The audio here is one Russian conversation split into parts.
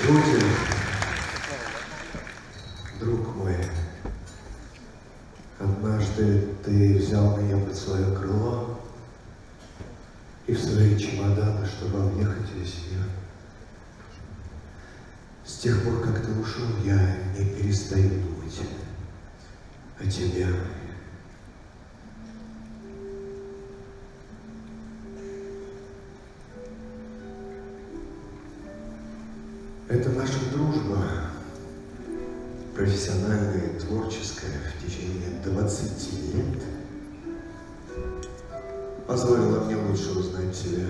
Путин, друг мой, однажды ты взял меня под свое крыло и в свои чемоданы, чтобы объехать весь мир. С тех пор, как ты ушел, я не перестаю думать о тебе. Это наша дружба, профессиональная и творческая, в течение 20 лет позволила мне лучше узнать тебя.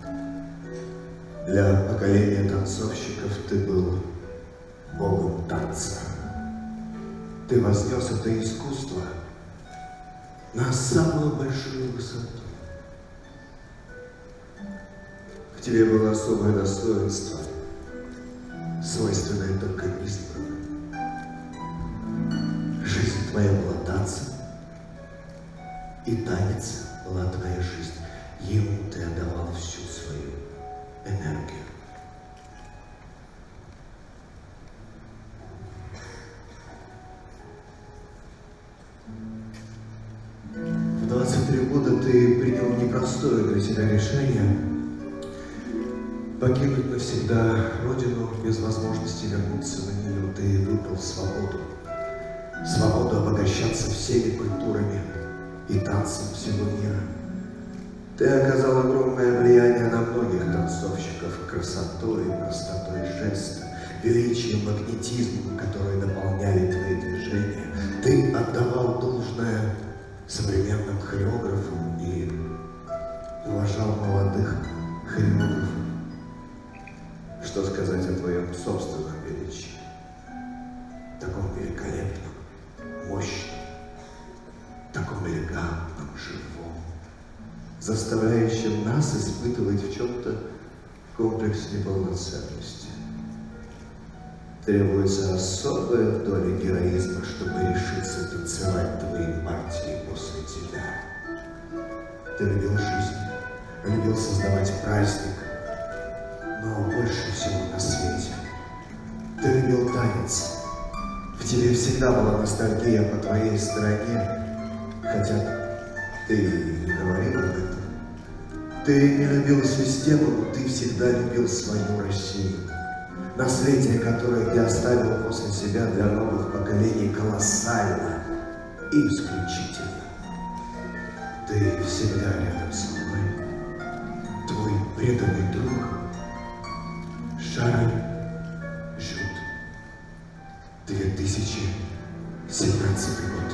Для поколения танцовщиков ты был богом танца. Ты вознес это искусство на самую большую высоту. В тебе было особое достоинство, свойственное только избранным. Жизнь твоя была танцем, и танец была твоя жизнь. Ему ты отдавал всю свою энергию. В 23 года ты принял непростое для себя решение покинуть навсегда родину без возможности вернуться на нее. Ты выбрал свободу. Свободу обогащаться всеми культурами и танцем всего мира. Ты оказал огромное влияние на многих танцовщиков красотой, простотой жеста, величием, магнетизмом, которые наполняли твои движения. Ты отдавал должное современным хореографам и уважал молодых хореографов. Что сказать о твоем собственном величии? Таком великолепном, мощном, таком элегантном, живом, заставляющем нас испытывать в чем-то комплекс неполноценности. Требуется особая доля героизма, чтобы решиться танцевать твои партии после тебя. Ты любил жизнь, любил создавать праздник, но больше всего на свете ты любил танец. В тебе всегда была ностальгия по твоей стороне, хотя ты не говорил об этом. Ты не любил систему, но ты всегда любил свою Россию. Наследие, которое ты оставил после себя для новых поколений, колоссально и исключительно. Ты всегда рядом со мной, твой преданный друг Шарль Жюд. 2017 год.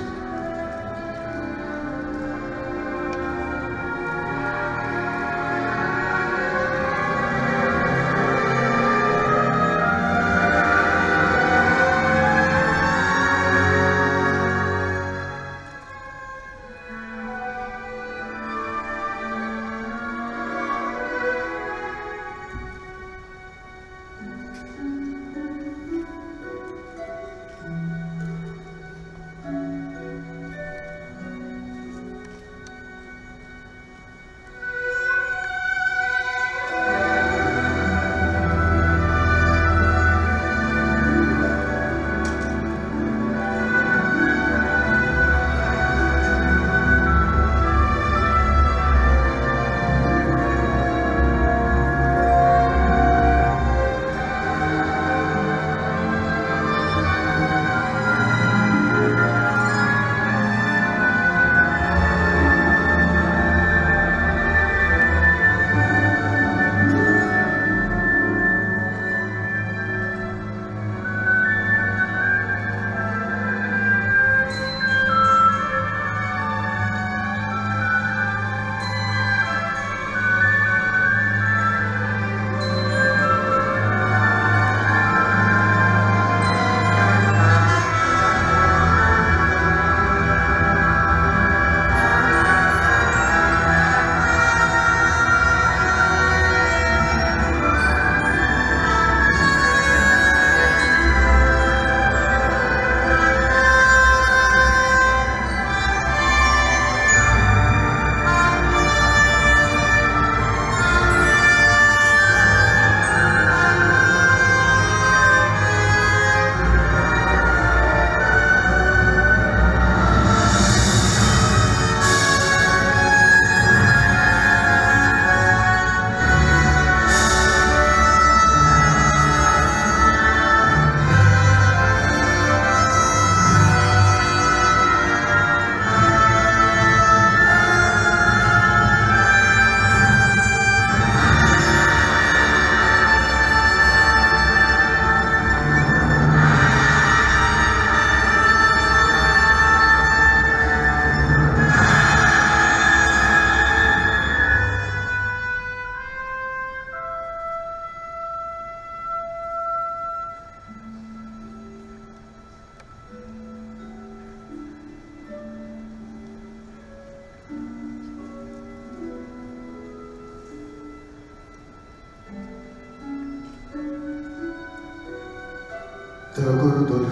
Дорогой Рудольф,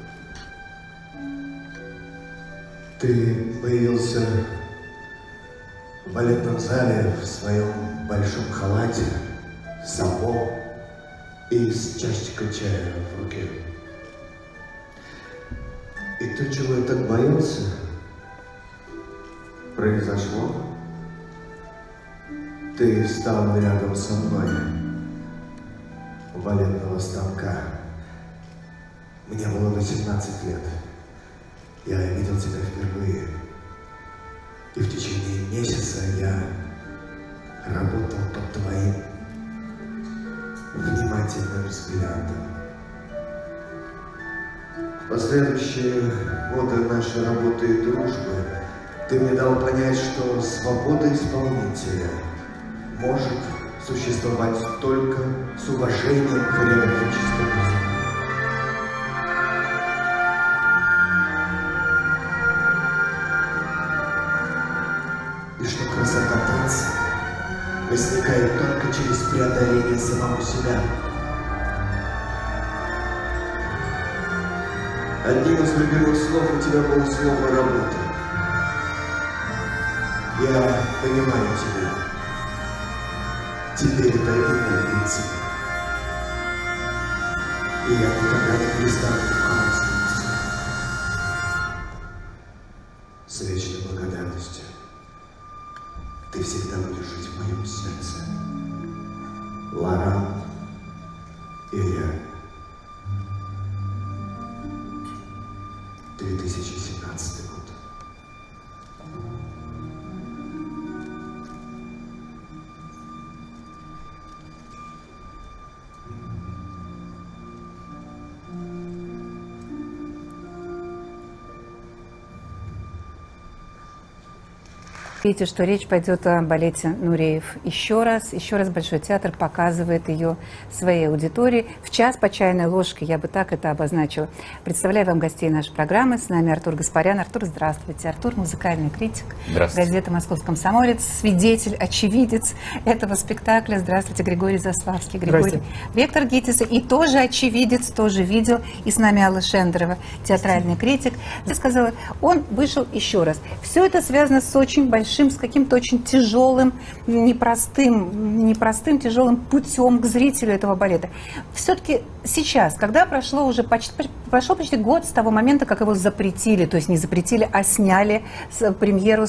ты появился в балетном зале в своем большом халате, сапог и с чашечкой чая в руке. И то, чего я так боялся, произошло. Ты стал рядом со мной у балетного станка. Мне было 18 лет. Я видел тебя впервые. И в течение месяца я работал под твоим внимательным взглядом. В последующие годы нашей работы и дружбы ты мне дал понять, что свобода исполнителя может существовать только с уважением к хореографическому языку. И что красота танца возникает только через преодоление самого себя. Одним из любимых слов у тебя было слово «работа». Я понимаю тебя. Теперь это имя принцип. И я никогда не перестану руководствоваться. С вечной благодарностью. Ты всегда будешь жить в моем сердце. Лоран Илья. 2017 год. Видите, что речь пойдет о балете Нуреев. Еще раз Большой театр показывает ее своей аудитории. В час по чайной ложке, я бы так это обозначила. Представляю вам гостей нашей программы. С нами Артур Гаспарян. Артур, здравствуйте. Артур — музыкальный критик. Газета «Московский комсомолец», свидетель, очевидец этого спектакля. Здравствуйте, Григорий Заславский. Григорий. Ректор ГИТИСа и тоже очевидец, тоже видел. И с нами Алла Шендерова, театральный критик. Я сказала, он вышел еще раз. Все это связано с очень большим, с каким-то очень тяжелым, непростым, тяжелым путем к зрителю этого балета. Все-таки сейчас, когда прошел почти год с того момента, как его запретили, то есть не запретили, а сняли премьеру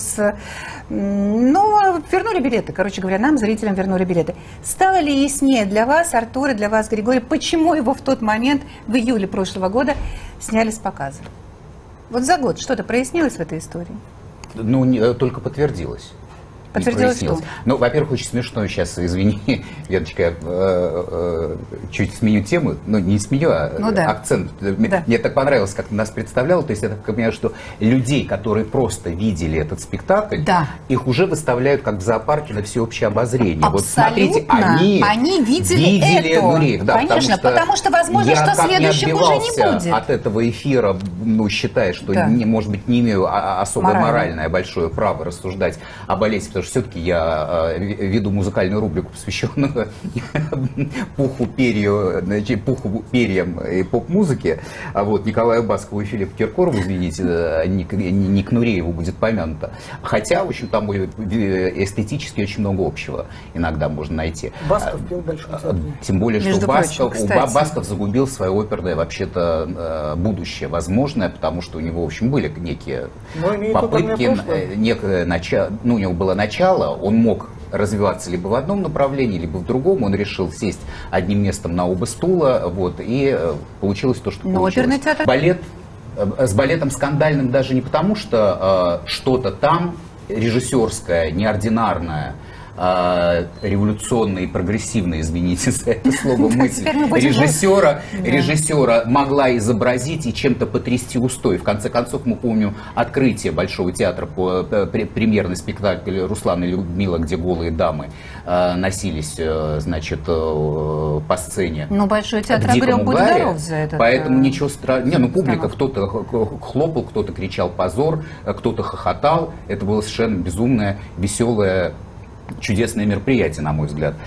вернули билеты, короче говоря, нам, зрителям, вернули билеты. Стало ли яснее для вас, Артур, и для вас, Григорий, почему его в тот момент, в июле прошлого года, сняли с показа? Вот за год что-то прояснилось в этой истории? Ну, только подтвердилось. Подтвердилось что? Ну, во-первых, очень смешно сейчас, извини, Леночка, чуть сменю тему, ну, не сменю, а акцент. Да. Мне так понравилось, как ты нас представлял, то есть я так понимаю, что людей, которые просто видели этот спектакль, их уже выставляют как в зоопарке на всеобщее обозрение. Абсолютно. Вот смотрите, они видели это. Нуреев. Да, конечно, потому что возможно, что следующих уже не будет. От этого эфира, ну, считая, что, может быть, не имею особое моральное большое право рассуждать о балете, потому что все-таки я веду музыкальную рубрику, посвященную пуху, перьям и поп-музыке. А вот Николаю Баскову и Филиппу Киркорову, извините, не к Нурееву будет помянуто. Хотя, в общем, там эстетически очень много общего иногда можно найти. Басков пел большой театр. Тем более, что Басков загубил свое оперное вообще-то будущее возможное, потому что у него, в общем, были некие попытки, некое начало, ну, у него было начало, он мог развиваться либо в одном направлении, либо в другом. Он решил сесть одним местом на оба стула, вот, и получилось то, что получилось. Балет, с балетом скандальным даже не потому, что что-то там режиссерское, неординарное, революционная и прогрессивная, извините за это слово, мысль режиссера могла изобразить и чем-то потрясти устой. В конце концов, мы помним открытие Большого театра, премьерный спектакль Руслана и Людмила, где голые дамы носились, значит, по сцене. Ну, Большой театр огреб, будь здоров за это. Поэтому ничего страшного. Не, ну, публика, кто-то хлопал, кто-то кричал «позор», кто-то хохотал. Это было совершенно безумное, веселое чудесное мероприятие, на мой взгляд.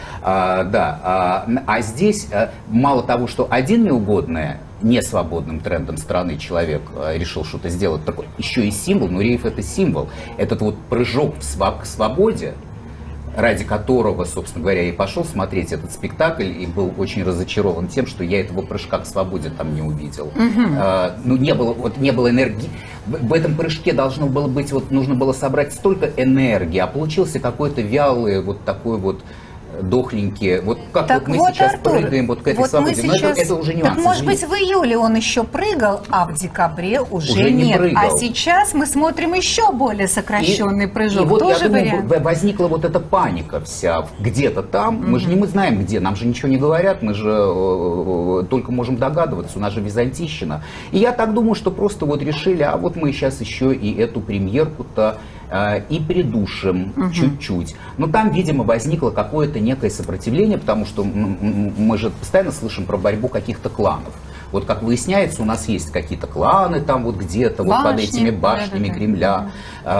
А здесь мало того, что один неугодный, несвободным трендом страны человек решил что-то сделать, такое, еще и символ, Нуреев это символ. Этот вот прыжок к свободе, ради которого, собственно говоря, и пошел смотреть этот спектакль, и был очень разочарован тем, что я этого прыжка к свободе там не увидел. Не было энергии. В этом прыжке должно было быть, нужно было собрать столько энергии, а получился какой-то вялый, такой дохленькие. Мы сейчас прыгаем к этой свободе. Но это уже нюансы. Так, может быть, в июле он еще прыгал, а в декабре уже нет. Прыгал. А сейчас мы смотрим еще более сокращенный прыжок. И тоже я думаю, возникла эта паника вся где-то там. Мы же не знаем где, нам же ничего не говорят, мы же только можем догадываться, у нас же византийщина. И я так думаю, что просто решили, а мы сейчас еще и эту премьерку-то и придушим чуть-чуть. Но там, видимо, возникло какое-то некое сопротивление, потому что мы же постоянно слышим про борьбу каких-то кланов. Как выясняется, у нас есть какие-то кланы там где-то, под этими башнями Кремля,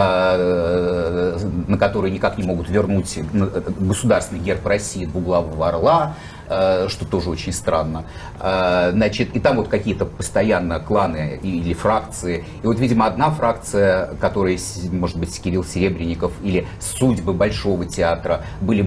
на которые никак не могут вернуть государственный герб России двуглавого орла, что тоже очень странно. И там какие-то постоянно кланы или фракции. И видимо, одна фракция, которая, может быть, Кирилл Серебренников или судьбы Большого театра были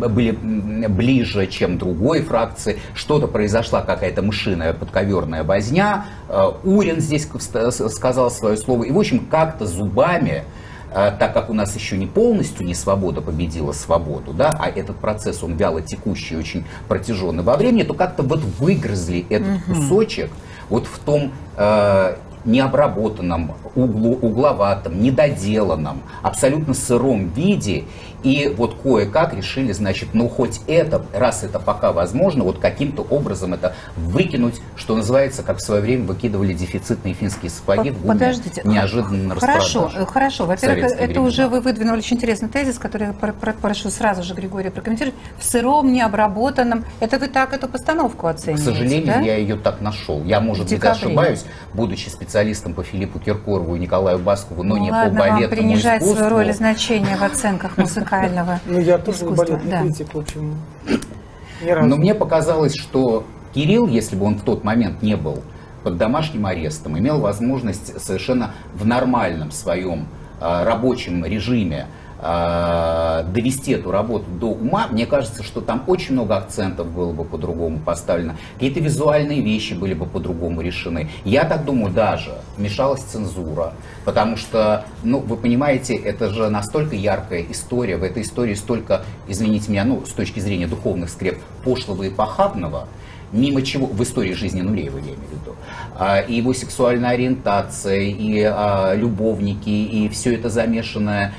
ближе, чем другой фракции. Что-то произошла, какая-то мышиная подковерная возня. Урин здесь сказал свое слово. И, в общем, как-то зубами, так как у нас еще не полностью не свобода победила свободу, а этот процесс, он вяло текущий, очень протяженный во времени, то как-то выгрызли этот кусочек в том необработанном, угловатом, недоделанном, абсолютно сыром виде. И кое-как решили, хоть это, раз это пока возможно, каким-то образом это выкинуть, что называется, как в свое время выкидывали дефицитные финские сапоги в гуме. Подождите. Неожиданно распродажи. Хорошо. Во-первых, это уже вы выдвинули очень интересный тезис, который я прошу сразу же Григория прокомментировать. В сыром, необработанном. Это вы так эту постановку оцениваете? К сожалению, да? Я ее так нашел. Я, может быть, ошибаюсь, будучи специалистом по Филиппу Киркорову и Николаю Баскову, но не по балетному искусству. Принижать свою роль и значение в оценках музыкального я тоже балетный критик, в общем, ни разу. Но мне показалось, что Кирилл, если бы он в тот момент не был под домашним арестом, имел возможность совершенно в нормальном своем рабочем режиме довести эту работу до ума, мне кажется, что там очень много акцентов было бы по-другому поставлено, какие-то визуальные вещи были бы по-другому решены. Я так думаю, даже вмешалась цензура, потому что, вы понимаете, это же настолько яркая история, в этой истории столько, извините меня, с точки зрения духовных скреп, пошлого и похабного, мимо чего, в истории жизни Нуреева, я имею в виду, и его сексуальная ориентация, и любовники, и все это замешанное,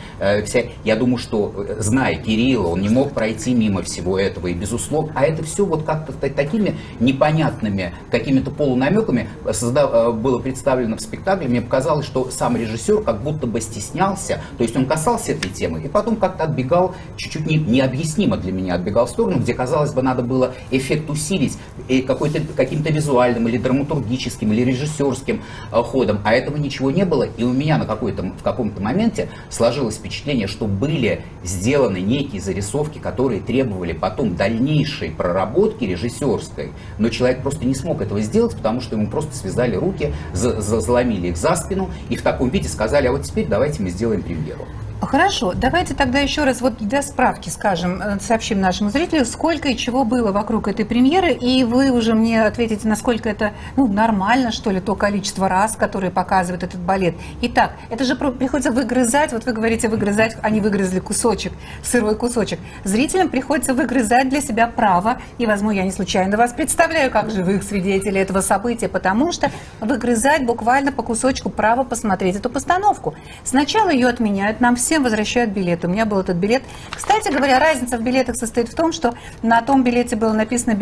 я думаю, что, зная Кирилла, он не мог пройти мимо всего этого, и безусловно, а это все как-то такими непонятными, какими-то полунамеками было представлено в спектакле. Мне показалось, что сам режиссер как будто бы стеснялся, то есть он касался этой темы, и потом как-то отбегал, чуть-чуть необъяснимо для меня отбегал в сторону, где, казалось бы, надо было эффект усилить, каким-то визуальным или драматургическим или режиссерским ходом, а этого ничего не было, и у меня в каком-то моменте сложилось впечатление, что были сделаны некие зарисовки, которые требовали потом дальнейшей проработки режиссерской, но человек просто не смог этого сделать, потому что ему просто связали руки, заломили их за спину и в таком виде сказали, а теперь давайте мы сделаем премьеру. Хорошо, давайте тогда еще раз для справки скажем, сообщим нашим зрителям, сколько и чего было вокруг этой премьеры, и вы уже мне ответите, насколько это нормально, что ли, то количество раз, которые показывает этот балет. Итак, это же приходится выгрызать, вы говорите выгрызать, они выгрызли кусочек, сырой кусочек. Зрителям приходится выгрызать для себя право, и, возможно, я не случайно вас представляю как живых свидетелей этого события, потому что выгрызать буквально по кусочку право посмотреть эту постановку. Сначала ее отменяют, нам всем возвращают билеты. У меня был этот билет. Кстати говоря, разница в билетах состоит в том, что на том билете было написано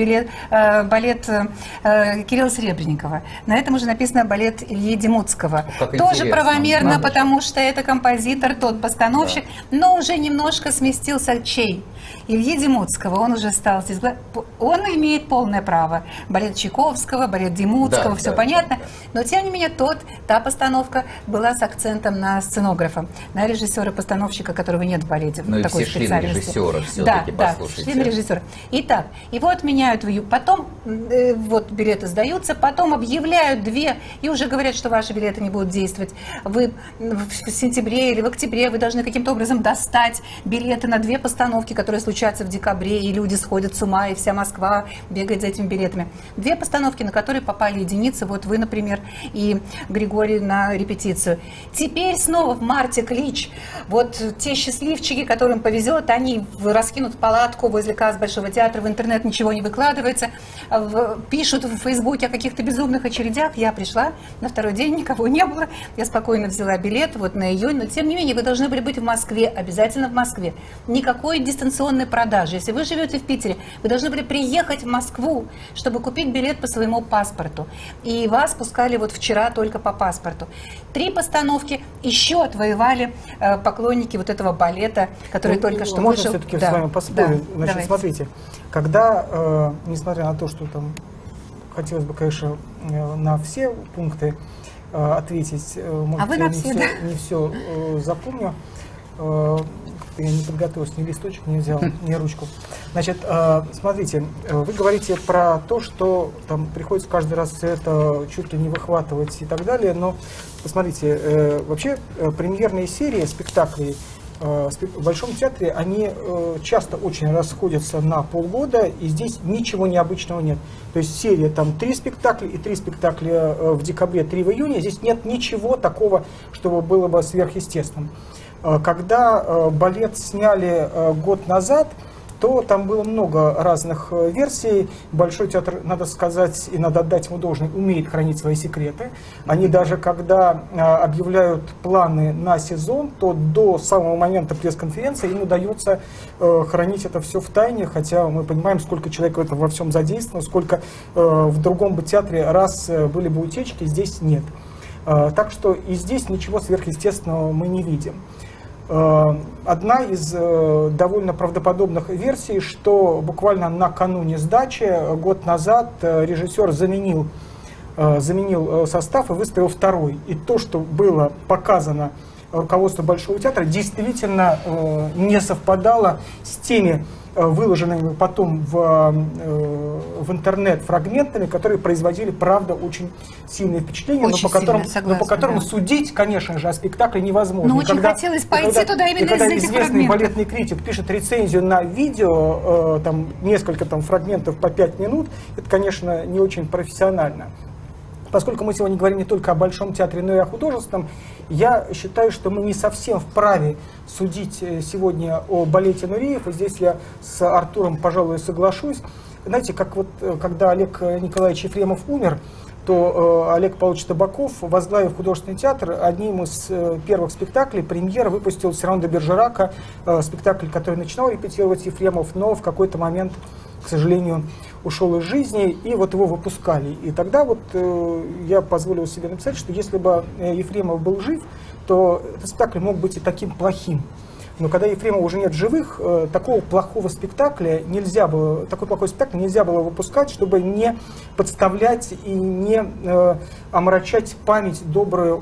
балет Кирилла Серебренникова. На этом уже написано балет Ильи Демуцкого. Тоже правомерно, потому что это композитор, тот постановщик, но уже немножко сместился чей? Ильи Демуцкого, он уже стал здесь, он имеет полное право. Балет Чайковского, балет Демуцкого, все понятно. Но тем не менее та постановка была с акцентом на сценографа, на режиссера постановщика, которого нет в балете. Ну и такой все шли на режиссера все-таки, послушайте. Да, шли на режиссера. Итак, его отменяют, потом вот билеты сдаются, потом объявляют 2, и уже говорят, что ваши билеты не будут действовать. Вы в сентябре или в октябре вы должны каким-то образом достать билеты на 2 постановки, которые случатся в декабре, и люди сходят с ума, и вся Москва бегает за этими билетами. 2 постановки, на которые попали единицы, вот вы, например, и Григорий на репетицию. Теперь снова в марте клич. Вот те счастливчики, которым повезет, они раскинут палатку возле касс Большого театра, в интернет ничего не выкладывается, пишут в Фейсбуке о каких-то безумных очередях. Я пришла, на второй день никого не было, я спокойно взяла билет вот на июнь, но тем не менее вы должны были быть в Москве, обязательно в Москве. Никакой дистанционной продажи. Если вы живете в Питере, вы должны были приехать в Москву, чтобы купить билет по своему паспорту. И вас пускали вот вчера только по паспорту. 3 постановки еще отвоевали поклонники вот этого балета, который только что можно вышел. все-таки с вами поспорить? Да, Значит, давайте. смотрите, когда, несмотря на то, что там хотелось бы, конечно, на все пункты ответить, может, я не все запомню, я не подготовился, ни листочек не взял, ни ручку. Значит, смотрите, вы говорите про то, что там приходится каждый раз это чуть ли не выхватывать и так далее, но посмотрите, вообще премьерные серии спектаклей в Большом театре, они часто очень расходятся на полгода, и здесь ничего необычного нет. То есть серия там 3 спектакля и 3 спектакля в декабре, 3 в июне, здесь нет ничего такого, чтобы было бы сверхъестественным. Когда балет сняли год назад, то там было много разных версий. Большой театр, надо сказать, и надо отдать ему должное, умеет хранить свои секреты. Они даже когда объявляют планы на сезон, то до самого момента пресс-конференции им удается хранить это все в тайне, хотя мы понимаем, сколько человек в этом во всем задействовано, сколько в другом бы театре раз были бы утечки, здесь нет. Так что и здесь ничего сверхъестественного мы не видим. Одна из довольно правдоподобных версий, что буквально накануне сдачи, год назад, режиссер заменил состав и выставил второй. И то, что было показано руководству Большого театра, действительно не совпадало с теми выложенными потом в интернет фрагментами, которые производили, правда, очень сильное впечатление, очень но по которому судить, конечно же, о спектакле невозможно. Но очень хотелось пойти туда именно из когда этих известный фрагментов. балетный критик пишет рецензию на видео, там несколько фрагментов по 5 минут, это, конечно, не очень профессионально. Поскольку мы сегодня говорим не только о Большом театре, но и о художественном, я считаю, что мы не совсем вправе судить сегодня о балете Нуреев. И здесь я с Артуром, пожалуй, соглашусь. Знаете, как вот когда Олег Николаевич Ефремов умер, то Олег Павлович Табаков, возглавив художественный театр, одним из первых спектаклей премьера выпустил Сирано де Бержерака, спектакль, который начинал репетировать Ефремов, но в какой-то момент, к сожалению, ушел из жизни, и вот его выпускали. И тогда вот я позволил себе написать, что если бы Ефремов был жив, то этот спектакль мог быть и таким плохим. Но когда Ефремова уже нет в живых, такого плохого спектакля нельзя было, такой плохой спектакль нельзя было выпускать, чтобы не подставлять и не омрачать память добрую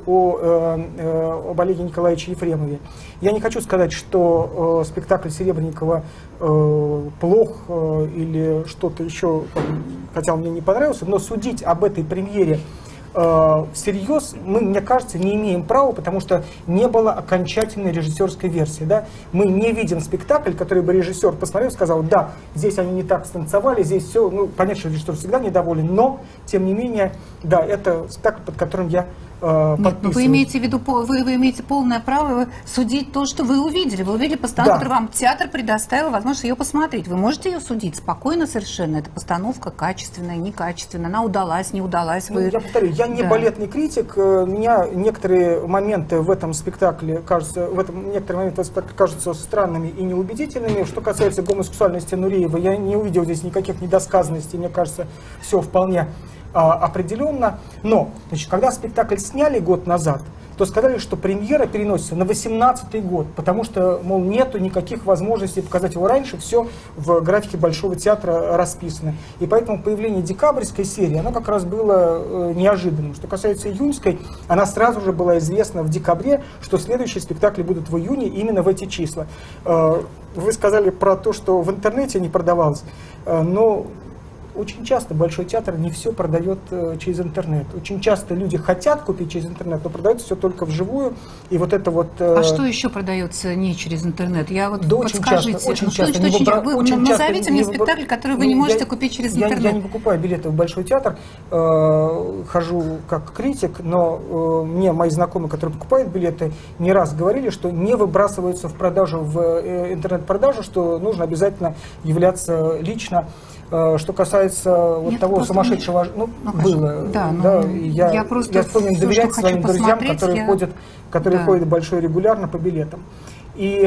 об Олеге Николаевиче Ефремове. Я не хочу сказать, что спектакль Серебренникова плох или что-то еще, хотя он мне не понравился, но судить об этой премьере всерьез мы, мне кажется, не имеем права, потому что не было окончательной режиссерской версии. Да? Мы не видим спектакль, который бы режиссер посмотрел и сказал, да, здесь они не так станцевали, здесь все, ну, понятно, что режиссер всегда недоволен, но, тем не менее, да, это спектакль, под которым я Нет, вы имеете в виду, вы имеете полное право судить то, что вы увидели. Вы увидели постановку, да, которую вам театр предоставил возможность ее посмотреть. Вы можете ее судить спокойно совершенно. Эта постановка качественная, некачественная, она удалась, не удалась. Ну, я повторю, я не балетный критик. Меня некоторые моменты в этом спектакле кажутся, кажутся странными и неубедительными. Что касается гомосексуальности Нуреева, я не увидел здесь никаких недосказанностей. Мне кажется, все вполне определенно. Но, значит, когда спектакль сняли год назад, то сказали, что премьера переносится на 2018 год, потому что, мол, нету никаких возможностей показать его раньше, все в графике Большого театра расписано. И поэтому появление декабрьской серии, оно как раз было неожиданным. Что касается июньской, она сразу же была известна в декабре, что следующие спектакли будут в июне именно в эти числа. Вы сказали про то, что в интернете не продавалось, но очень часто Большой театр не все продает через интернет. Очень часто люди хотят купить через интернет, но продается все только вживую. И вот это вот... А что еще продается не через интернет? Я вот да, подскажите. Очень часто. Вы назовите мне спектакль, который вы не можете купить через интернет. Я не покупаю билеты в Большой театр, хожу как критик, но мне мои знакомые, которые покупают билеты, не раз говорили, что не выбрасываются в продажу, в интернет-продажу, что нужно обязательно являться лично. Что касается вот того сумасшедшего, было, да, я склонен доверять своим друзьям, которые ходят большой регулярно по билетам. И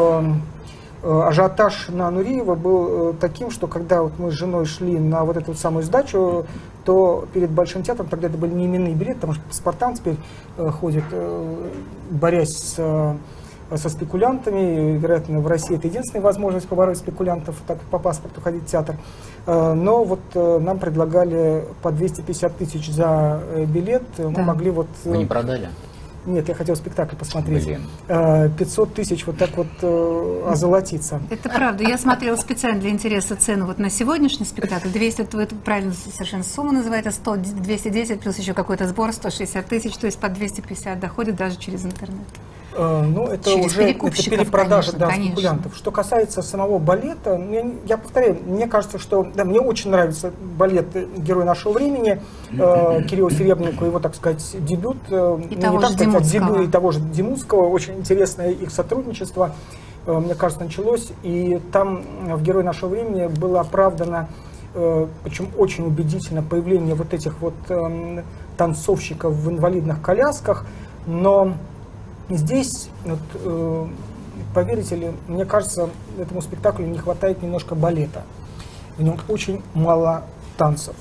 ажиотаж на Нуриева был таким, что когда вот мы с женой шли на вот эту самую сдачу, то перед Большим театром, тогда это были не именные билеты, потому что паспортам теперь ходят, борясь со спекулянтами. Вероятно, в России это единственная возможность побороть спекулянтов, так по паспорту ходить в театр. Но вот нам предлагали по 250 тысяч за билет. Да. Мы могли вот... Вы не продали? Нет, я хотел спектакль посмотреть. 500 тысяч вот так вот озолотиться. Это правда. Я смотрела специально для интереса цену вот на сегодняшний спектакль. 200, вы правильно совершенно сумму называете, 100, 210 плюс еще какой-то сбор, 160 тысяч, то есть по 250 доходит даже через интернет. Ну, это через уже перепродажа, конечно, спекулянтов. Что касается самого балета, я повторяю, мне кажется, что да, мне очень нравится балет «Герой нашего времени» Кирилла Серебренникова, его, так сказать, дебют. И того же Демутского. Очень интересное их сотрудничество, мне кажется, началось. И там в «Герой нашего времени» было оправдано, причем очень убедительно, появление вот этих вот танцовщиков в инвалидных колясках. Но здесь, вот, поверите ли, мне кажется, этому спектаклю не хватает немножко балета. В нем очень мало танцев.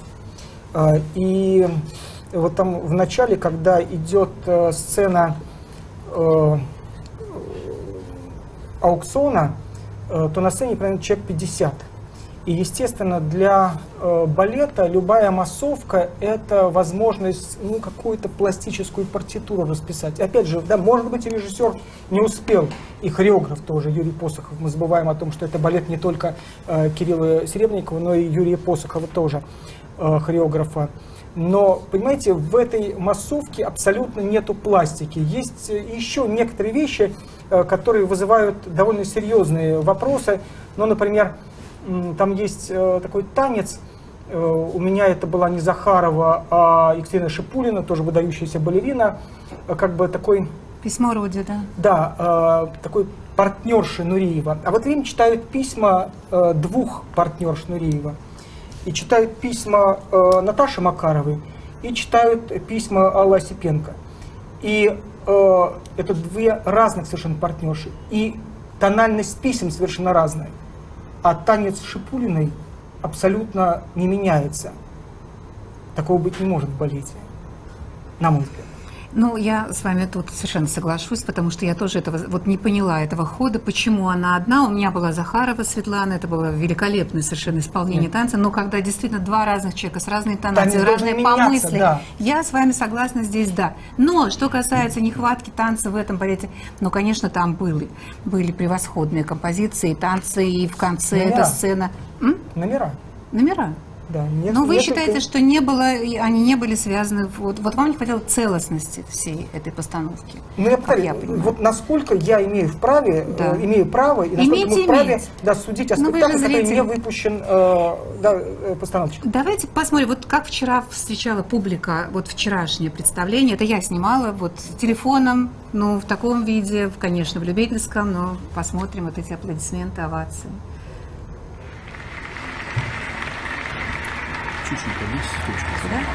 И вот там в начале, когда идет сцена аукциона, то на сцене примерно человек 50. И, естественно, для балета любая массовка – это возможность какую-то пластическую партитуру расписать. Опять же, да, может быть, и режиссер не успел, и хореограф тоже, Юрий Посохов. Мы забываем о том, что это балет не только Кирилла Серебренникова, но и Юрия Посохова тоже, хореографа. Но, понимаете, в этой массовке абсолютно нету пластики. Есть еще некоторые вещи, которые вызывают довольно серьезные вопросы. Ну, например, там есть такой танец, у меня это была не Захарова, а Екатерина Шипулина, тоже выдающаяся балерина, как бы такой... Письмо Роди, да? Да, такой партнерши Нуриева. А вот время читают письма двух партнерш Нуриева. И читают письма Наташи Макаровой, и читают письма Аллы Осипенко. И это две разных совершенно партнерши. И тональность писем совершенно разная. А танец Шипулиной абсолютно не меняется. Такого быть не может в балете, на мой взгляд. Ну, я с вами тут совершенно соглашусь, потому что я тоже этого вот не поняла этого хода, почему она одна. У меня была Захарова Светлана, это было великолепное совершенно исполнение танца, но когда действительно два разных человека с разной тонацией, разные помысли, да. Я с вами согласна здесь, да. Но что касается нехватки танца в этом балете, ну, конечно, там были превосходные композиции, танцы, и в конце эта сцена... Номера? Да, но вы считаете, что не было, они не были связаны, вот вам не хватило целостности всей этой постановки? Ну, вот насколько я имею право, и насколько мы вправе судить о спектакле, который не выпущен постановщиком. Давайте посмотрим, вот как вчера встречала публика, вот вчерашнее представление, это я снимала вот телефоном, ну, в таком виде, конечно, в любительском, но посмотрим вот эти аплодисменты, овации. Чуть-чуть поближе, да?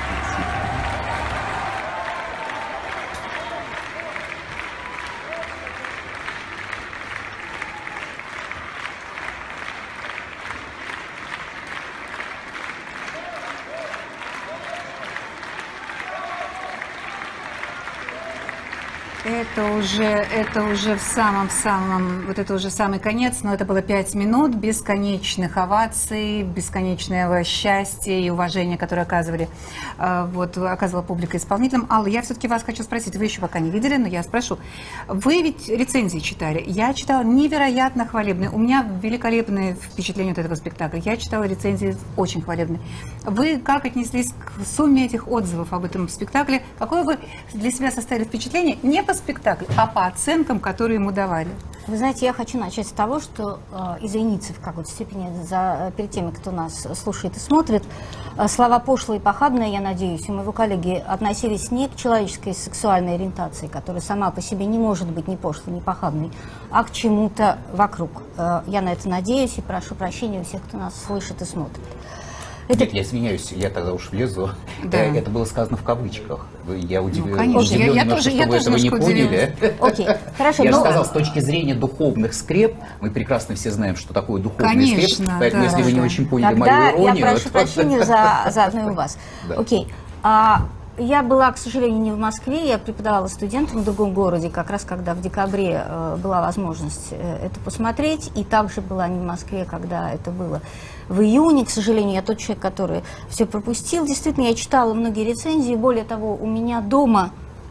Это уже в самом, вот это уже самый конец, но это было 5 минут бесконечных оваций, бесконечного счастья и уважения, которое оказывала публика исполнителям. Алла, я все-таки вас хочу спросить, вы еще пока не видели, но я спрошу. Вы ведь рецензии читали. Я читала невероятно хвалебные. У меня великолепные впечатления от этого спектакля. Я читала рецензии очень хвалебные. Вы как отнеслись к сумме этих отзывов об этом спектакле? Какое вы для себя составили впечатление не по спектаклю, а по оценкам, которые ему давали? Вы знаете, я хочу начать с того, что извиниться в какой-то степени перед теми, кто нас слушает и смотрит. Слова пошлые и похабные, я надеюсь, у моего коллеги относились не к человеческой сексуальной ориентации, которая сама по себе не может быть ни пошлой, ни похабной, а к чему-то вокруг. Я на это надеюсь и прошу прощения у всех, кто нас слышит и смотрит. Нет, я извиняюсь, я тогда уж влезу. Да. Это было сказано в кавычках. Я удивлен, конечно, я тоже, что вы этого не поняли. Окей, хорошо. Я же сказал, с точки зрения духовных скреп, мы прекрасно все знаем, что такое духовный скреп, поэтому если вы не очень поняли мою иронию... Тогда я прошу прощения за одно у вас. Окей. Я была, к сожалению, не в Москве, я преподавала студентам в другом городе, как раз когда в декабре была возможность это посмотреть, и также была не в Москве, когда это было в июне. К сожалению, я тот человек, который все пропустил. Действительно, я читала многие рецензии, более того, у меня дома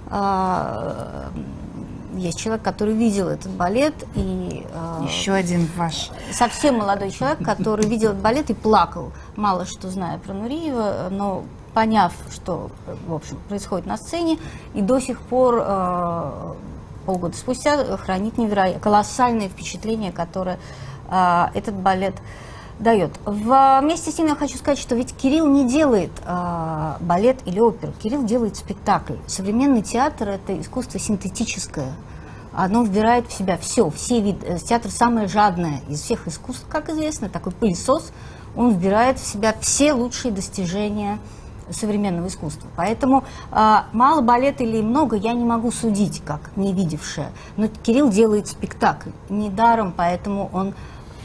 есть человек, который видел этот балет. И, еще один ваш. Совсем молодой человек, который видел этот балет и плакал, мало что зная про Нуриева, но... поняв, что, в общем, происходит на сцене, и до сих пор, полгода спустя, хранит невероятно колоссальное впечатление, которое этот балет дает. Вместе с тем я хочу сказать, что ведь Кирилл не делает балет или оперу, Кирилл делает спектакль. Современный театр – это искусство синтетическое. Оно вбирает в себя все виды. Театр самое жадное из всех искусств, как известно, такой пылесос. Он вбирает в себя все лучшие достижения современного искусства. Поэтому мало балета или много я не могу судить, как не видевшая. Но Кирилл делает спектакль. Недаром, поэтому он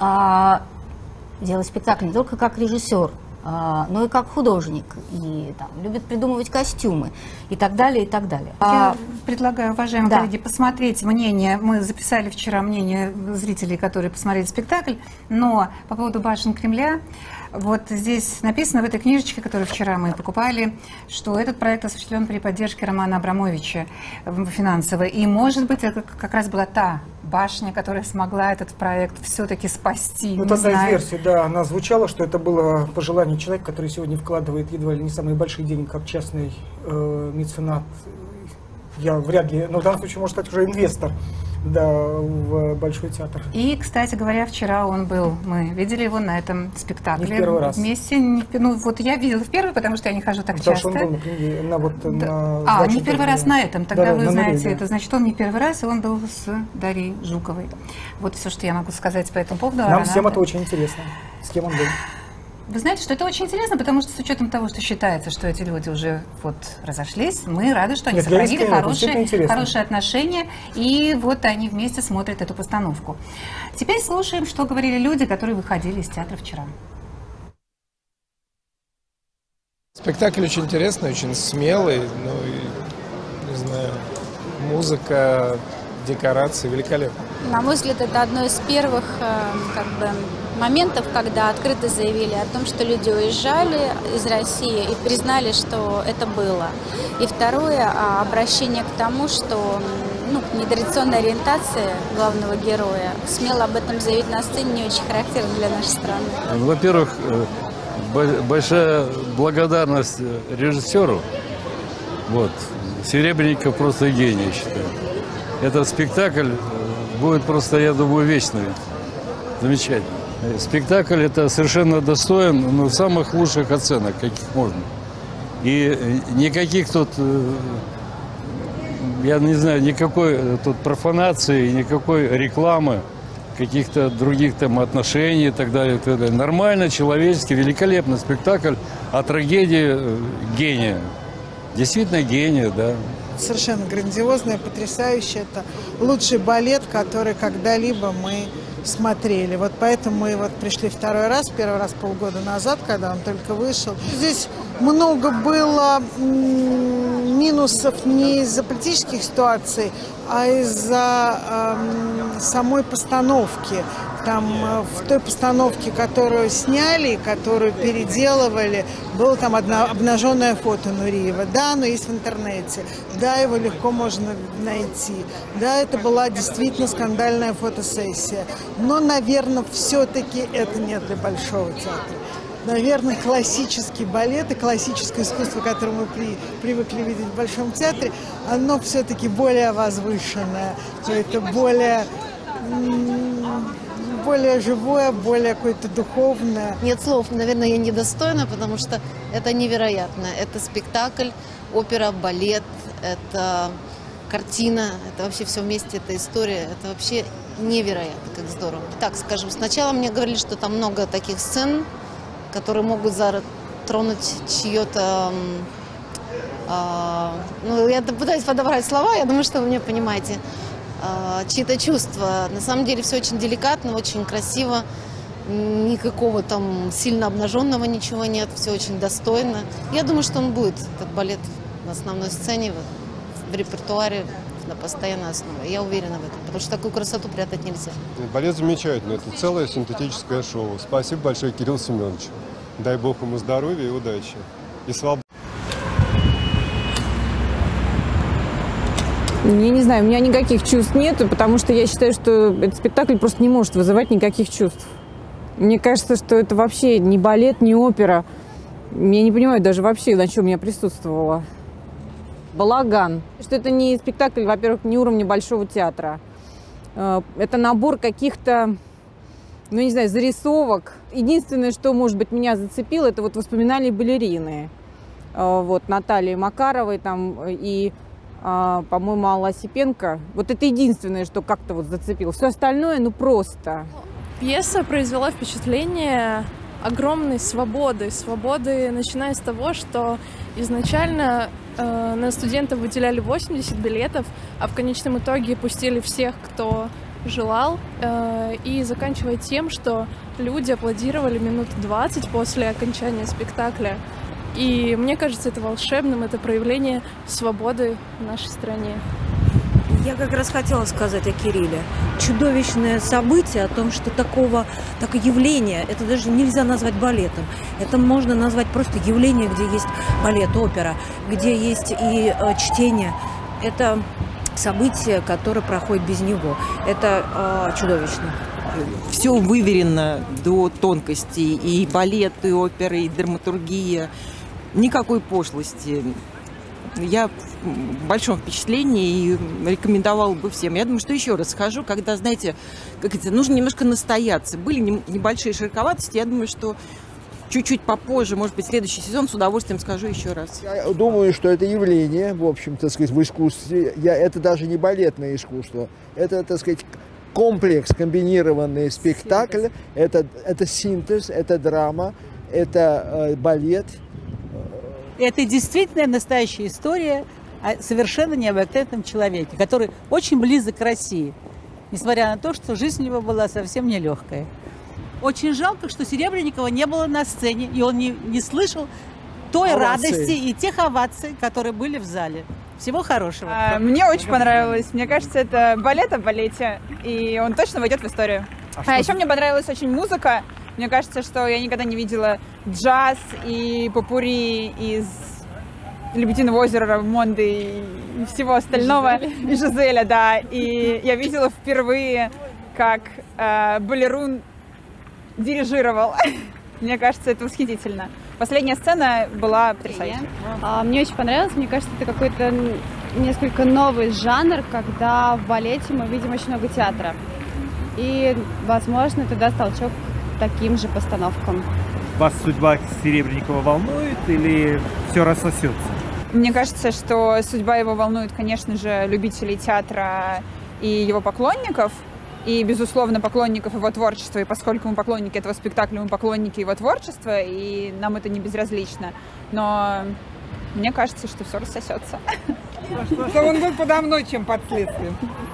делает спектакль не только как режиссер, но и как художник. И там, любит придумывать костюмы и так далее, и так далее. Я предлагаю, уважаемые коллеги, посмотреть мнение. Мы записали вчера мнение зрителей, которые посмотрели спектакль, но по поводу башен Кремля, вот здесь написано в этой книжечке, которую вчера мы покупали, что этот проект осуществлен при поддержке Романа Абрамовича финансовой. И, может быть, это как раз была та башня, которая смогла этот проект все-таки спасти. Ну, одна из версий, да, она звучала, что это было пожелание человека, который сегодня вкладывает едва ли не самые большие деньги, как частный меценат. Я вряд ли, но в данном случае, может стать уже инвестор, да, в Большой театр. И, кстати говоря, вчера он был, мы видели его на этом спектакле. Не в первый раз. Вместе. Ну, вот я видела в первый, потому что я не хожу так часто. Потому что он был не первый раз на этом, тогда да, вы знаете, да. это значит, он не первый раз, и он был с Дарьей Жуковой. Вот все, что я могу сказать по этому поводу. Нам всем это очень интересно, с кем он был. Вы знаете, что это очень интересно, потому что с учетом того, что считается, что эти люди уже вот разошлись, мы рады, что они сохранили хорошие отношения, и вот они вместе смотрят эту постановку. Теперь слушаем, что говорили люди, которые выходили из театра вчера. Спектакль очень интересный, очень смелый, ну и, не знаю, музыка, декорации великолепны. На мой взгляд, это одно из первых моментов, когда открыто заявили о том, что люди уезжали из России и признали, что это было. И второе, обращение к тому, что нетрадиционная ориентация главного героя, смело об этом заявить на сцене, не очень характерна для нашей страны. Во-первых, большая благодарность режиссеру. Вот. Серебренников просто гений, я считаю. Этот спектакль будет просто, я думаю, вечный. Замечательно. Спектакль это совершенно достоин самых лучших оценок, каких можно. И никаких тут, я не знаю, никакой тут профанации, никакой рекламы, каких-то других там отношений и так далее, и так далее. Нормально, человеческий, великолепный спектакль о трагедии гения. Действительно гения, да. Совершенно грандиозное, потрясающее. Это лучший балет, который когда-либо мы смотрели. Вот поэтому мы вот пришли второй раз, первый раз полгода назад, когда он только вышел. Здесь много было минусов не из-за политических ситуаций, а из-за самой постановки. Там в той постановке, которую сняли, которую переделывали, было там обнаженное фото Нуриева. Да, оно есть в интернете. Да, его легко можно найти. Да, это была действительно скандальная фотосессия. Но, наверное, все-таки это не для Большого театра. Наверное, классический балет и классическое искусство, которое мы привыкли видеть в Большом театре, оно все-таки более возвышенное, это более живое, более какое-то духовное. Нет слов, наверное, я недостойна, потому что это невероятно. Это спектакль, опера, балет, это картина, это вообще все вместе, это история, это вообще невероятно, как здорово. Так скажем, сначала мне говорили, что там много таких сцен, которые могут затронуть чье-то... ну, я пытаюсь подобрать слова, я думаю, что вы меня понимаете. Чьи-то чувства. На самом деле все очень деликатно, очень красиво. Никакого там сильно обнаженного ничего нет, все очень достойно. Я думаю, что он будет, этот балет, на основной сцене, в репертуаре на постоянной основе. Я уверена в этом, потому что такую красоту прятать нельзя. Балет замечательный, это целое синтетическое шоу. Спасибо большое Кириллу Семеновичу. Дай Бог ему здоровья и удачи. И свободы. Я не знаю, у меня никаких чувств нету, потому что я считаю, что этот спектакль просто не может вызывать никаких чувств. Мне кажется, что это вообще не балет, не опера. Я не понимаю даже вообще, на чем я присутствовала. Балаган. Что это не спектакль, во-первых, не уровня Большого театра. Это набор каких-то, ну не знаю, зарисовок. Единственное, что, может быть, меня зацепило, это вот воспоминания балерины. Вот Натальи Макаровой там и... по-моему, Алла Осипенко. Вот это единственное, что как-то вот зацепило. Все остальное, ну просто. Пьеса произвела впечатление огромной свободы. Свободы, начиная с того, что изначально на студентов выделяли 80 билетов, а в конечном итоге пустили всех, кто желал. И заканчивая тем, что люди аплодировали минут 20 после окончания спектакля. И мне кажется, это волшебным, это проявление свободы в нашей стране. Я как раз хотела сказать о Кирилле. Чудовищное событие о том, что такое явление, это даже нельзя назвать балетом. Это можно назвать просто явление, где есть балет, опера, где есть и чтение. Это событие, которое проходит без него. Это чудовищно. Все выверено до тонкостей. И балет, и опера, и драматургия. Никакой пошлости. Я в большом впечатлении и рекомендовала бы всем. Я думаю, что еще раз схожу, когда, знаете, как это, нужно немножко настояться. Были небольшие широковатости. Я думаю, что чуть-чуть попозже, может быть, следующий сезон, с удовольствием скажу еще раз. Я думаю, что это явление, в общем-то, так сказать, в искусстве. Это даже не балетное искусство. Это, так сказать, комплекс, комбинированный спектакль. Это синтез, это драма, это балет. Это действительно настоящая история о совершенно необыкновенном человеке, который очень близок к России, несмотря на то, что жизнь у него была совсем нелегкая. Очень жалко, что Серебренникова не было на сцене, и он не слышал той радости и тех оваций, которые были в зале. Всего хорошего. Мне очень понравилось. Мне кажется, это балет о балете, и он точно войдет в историю. А еще мне понравилась очень музыка. Мне кажется, что я никогда не видела джаз и попурри из «Лебединого озера», «Монды» и всего остального. И «Жизеля», да. И я видела впервые, как балерун дирижировал. Мне кажется, это восхитительно. Последняя сцена была потрясающей. Мне очень понравилось. Мне кажется, это какой-то несколько новый жанр, когда в балете мы видим очень много театра. И, возможно, это даст толчок к таким же постановкам. Вас судьба Серебренникова волнует или все рассосется? Мне кажется, что судьба его волнует, конечно же, любителей театра и его поклонников. И, безусловно, поклонников его творчества. И поскольку мы поклонники этого спектакля, мы поклонники его творчества, и нам это не безразлично. Но мне кажется, что все рассосется. Что он был подо мной, чем под следствием.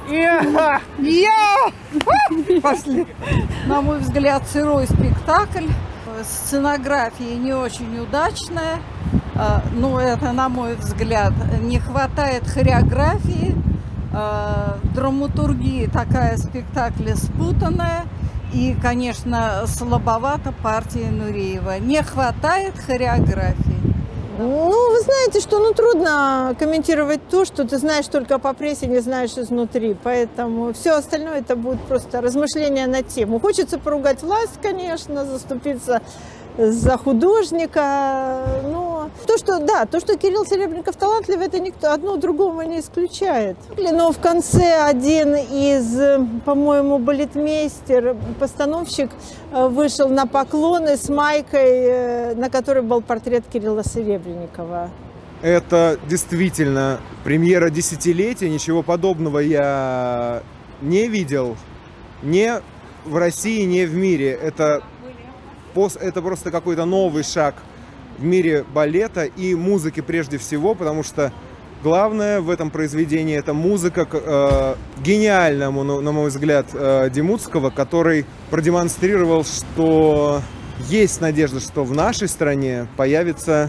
На мой взгляд, сырой спектакль. Сценография не очень удачная. ну, это, на мой взгляд, не хватает хореографии, драматургии такая спектакля спутанная, и, конечно, слабовато партия Нуриева. Не хватает хореографии. Ну, вы знаете, что трудно комментировать то, что ты знаешь только по прессе, не знаешь изнутри. Поэтому все остальное это будет просто размышления на тему. Хочется поругать власть, конечно, заступиться за художника. Но то, что Кирилл Серебренников талантливый, это никто одно другого не исключает. Но в конце один из, по-моему, балетмейстер, постановщик, вышел на поклоны с майкой, на которой был портрет Кирилла Серебренникова. Это действительно премьера десятилетия. Ничего подобного я не видел ни в России, ни в мире. Это просто какой-то новый шаг в мире балета и музыки прежде всего, потому что главное в этом произведении это музыка гениальному, на мой взгляд, Демуцкого, который продемонстрировал, что есть надежда, что в нашей стране появится,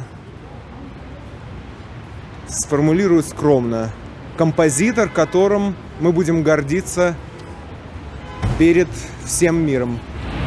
сформулирую скромно, композитор, которым мы будем гордиться перед всем миром.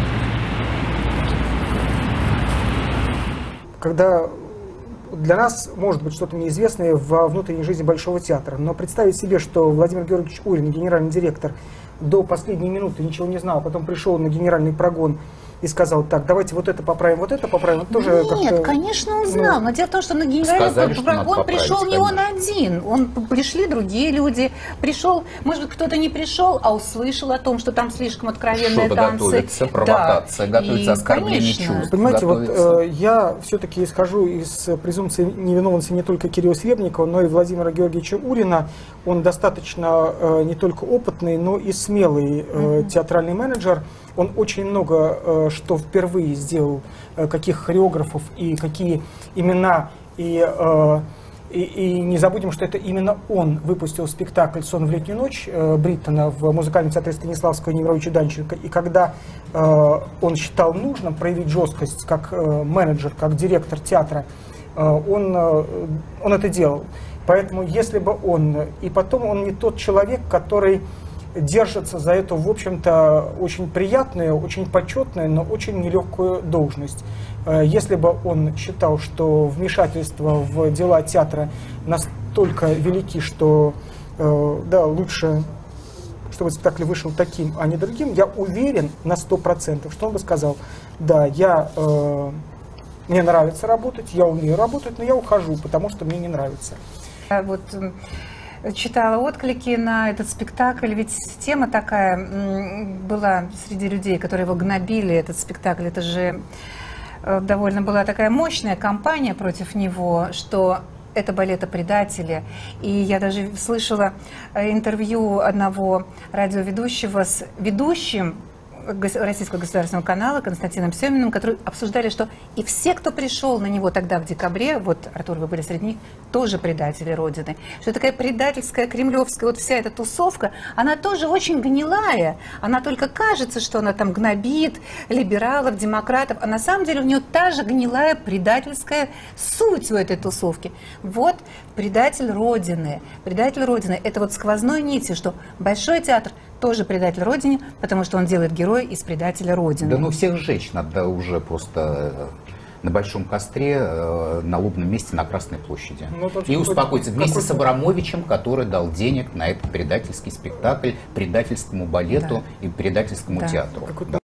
Когда для нас может быть что-то неизвестное во внутренней жизни Большого театра, но представить себе, что Владимир Георгиевич Урин, генеральный директор, до последней минуты ничего не знал, потом пришел на генеральный прогон и сказал: так, давайте вот это поправим, тоже Нет, конечно, он знал. Но дело в том, что на генеральный прогон пришел не он один. Пришли другие люди. Пришел, может быть, кто-то не пришел, а услышал о том, что там слишком откровенные танцы. Готовится провокация, готовится оскорбление чувств. Понимаете, вот я все-таки исхожу из презумпции невиновности не только Кирилла Серебренникова, но и Владимира Георгиевича Урина. Он достаточно не только опытный, но и смелый театральный менеджер. Он очень много что впервые сделал, каких хореографов и какие имена. И не забудем, что это именно он выпустил спектакль «Сон в летнюю ночь» Бриттона в музыкальном театре Станиславского и Немировича Данченко. И когда он считал нужным проявить жесткость как менеджер, как директор театра, он это делал. Поэтому если бы он... И потом он не тот человек, который держится за эту, в общем-то, очень приятную, очень почетную, но очень нелегкую должность. Если бы он считал, что вмешательства в дела театра настолько велики, что да, лучше, чтобы спектакль вышел таким, а не другим, я уверен на 100%, что он бы сказал: да, мне нравится работать, я умею работать, но я ухожу, потому что мне не нравится. Вот читала отклики на этот спектакль, ведь тема такая была среди людей, которые его гнобили, этот спектакль. Это же довольно была такая мощная кампания против него, что это балетопредатели. И я даже слышала интервью одного радиоведущего с ведущим Российского государственного канала Константином Семиным, которые обсуждали, что и все, кто пришел на него тогда в декабре, вот, Артур, вы были среди них, тоже предатели Родины. Что такая предательская, кремлевская, вот вся эта тусовка, она тоже очень гнилая. Она только кажется, что она там гнобит либералов, демократов, а на самом деле у нее та же гнилая предательская суть у этой тусовки. Вот предатель Родины. Предатель Родины – это вот сквозной нитью, что Большой театр тоже предатель Родине, потому что он делает героя из предателя Родины. Да ну всех сжечь надо уже просто на большом костре, на лобном месте на Красной площади. И успокоиться вместе с Абрамовичем, который дал денег на этот предательский спектакль, предательскому балету и предательскому театру.